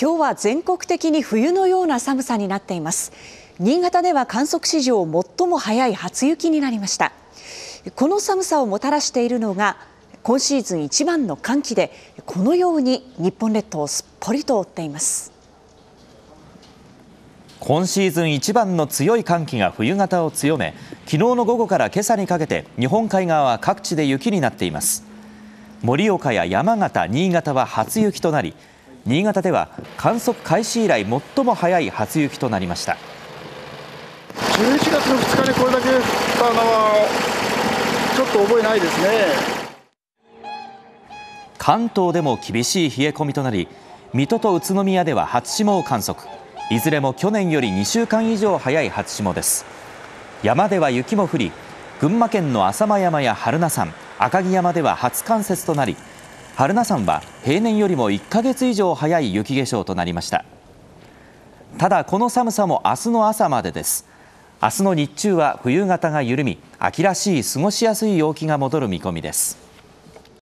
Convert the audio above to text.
今日は全国的に冬のような寒さになっています。新潟では観測史上最も早い初雪になりました。この寒さをもたらしているのが今シーズン一番の寒気で、このように日本列島をすっぽりと覆っています。 今シーズン一番の強い寒気が冬型を強め、昨日の午後から今朝にかけて日本海側は各地で雪になっています。盛岡や山形、新潟は初雪となり、新潟では観測開始以来最も早い初雪となりました。 11月の2日にこれだけ降ったのはちょっと覚えないですね。 関東でも厳しい冷え込みとなり、水戸と宇都宮では初霜を観測。いずれも去年より2週間以上早い初霜です。山では雪も降り、群馬県の浅間山や榛名山、赤城山では初冠雪となり、榛名山は平年よりも1ヶ月以上早い雪化粧となりました。ただこの寒さも明日の朝までです。明日の日中は冬型が緩み、秋らしい過ごしやすい陽気が戻る見込みです。